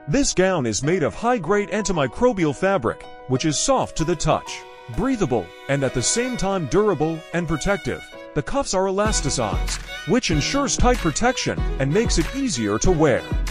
This gown is made of high-grade antimicrobial fabric, which is soft to the touch, breathable, and at the same time durable and protective. The cuffs are elasticized, which ensures tight protection and makes it easier to wear.